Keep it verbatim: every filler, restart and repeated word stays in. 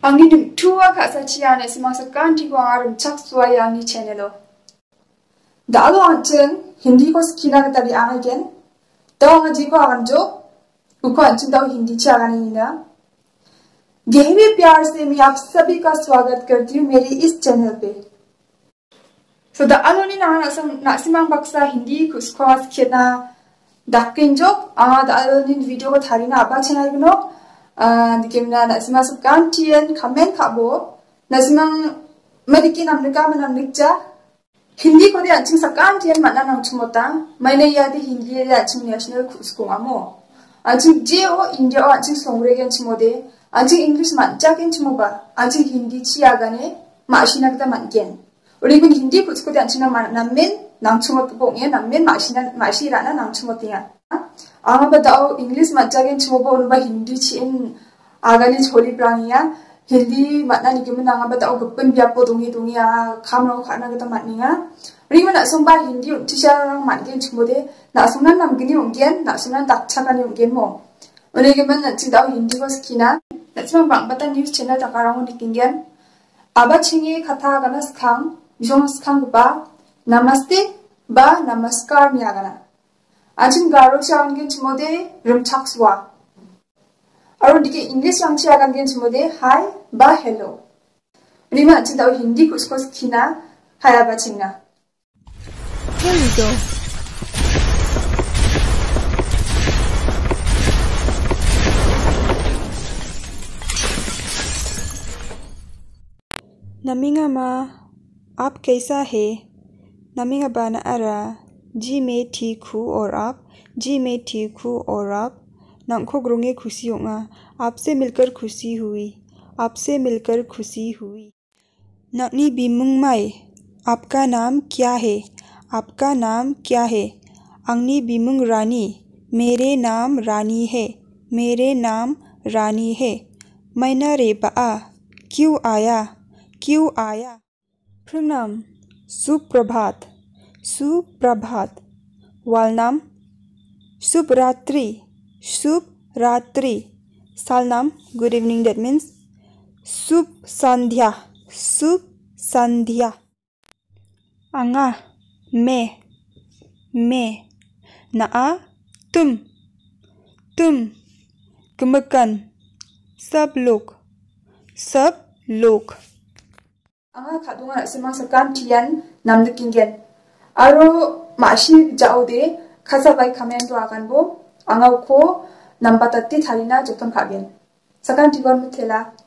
Angni dum tua ka sa chiane semasa kanti ko arum chak suai angni channelo. Dalo anchen Hindi ko skina ka tadi again. Daw ngaji ko aganjo. उको अंचन दाव हिंदी चागानी ना गहरे प्यार से मैं आप सभी का स्वागत करती हूँ मेरे इस चैनल पे। So दा अलोनी ना नासम नासिमांग बक्सा हिंदी कुछ खेना दाकिंजो आ दा अलोनी वीडियो को थारी ना आबा चैनल बनो दिकेमना नासिमा सुकांटियन कमेंट खाबो नासिमांग मदिकी नामनिका मनामनिकजा हिंदी को दे अंचन सुकांटियन मना नामचुमोता मैंने याद हिंदी दे अंचन नेशनल कुछ को आमो आजिक जे ओ इंडिया ओ आजिक सोंग्रेगेन चिमोदे आजिक इंग्लिश मानचाकेन चिमोबा आजिक हिंदी चियागाने माशिनागदा मानकेन उरिगुन हिंदी कुछको दानचिना नामेन नांगचुमत बोंगे नामेन माशिना माशिराना नांगचुमतिया आमा बताओ इंग्लिश मानचाकेन चिमोबा उनबा हिंदी चिन आगाने छोली प्रांगिया हिंदी माना निकेमन नांगा बताओ गप्पन बियापो दोंगी दोंगी आ खामरो खानागदा माननिया उरिगुन नासोंबा Hindi उन्टिशारां मानकेन चिमोदे नासुना namgini unggen nasuna dakchakani unggen mo unegeman nachidao hindi ko skina nachima bangbata news channel takarang dikingen aba chingi khatha gana skhang bisong skhang ba namaste ba namaskar niagana ajin garo changgen chimode rumchakswa aro dike english langchi agangen chimode hi ba hello unima nachidao hindi ko skina haya ba chingna hello नमिंगा मा आप कैसा है नमिंगा बाना अरा जी मैं ठीक हूँ और आप जी मैं ठीक हूँ और आप नंखो ग्रोंगे खुशी होगा आपसे मिलकर खुशी हुई आपसे मिलकर खुशी हुई नकनी बिमुंग माई आपका नाम क्या है आपका नाम क्या है अंगनी बिमुंग रानी मेरे नाम रानी है मेरे नाम रानी है मैना रे बा क्यों आया क्यों आया प्रणाम सुप्रभात सुप्रभात वालनाम शुभ रात्रि शुभ रात्रि सालनाम गुड इवनिंग दैट मीन्स शुभ संध्या शुभ संध्या अंगा मैं मैं ना तुम तुम कमकन सब लोग सब लोग anga khadunga sema sakan tian namdikingen aro mashi jaode khaza bai khamen do agan bo anga ko nambata ti thalina joton khagen sakan tigon mithela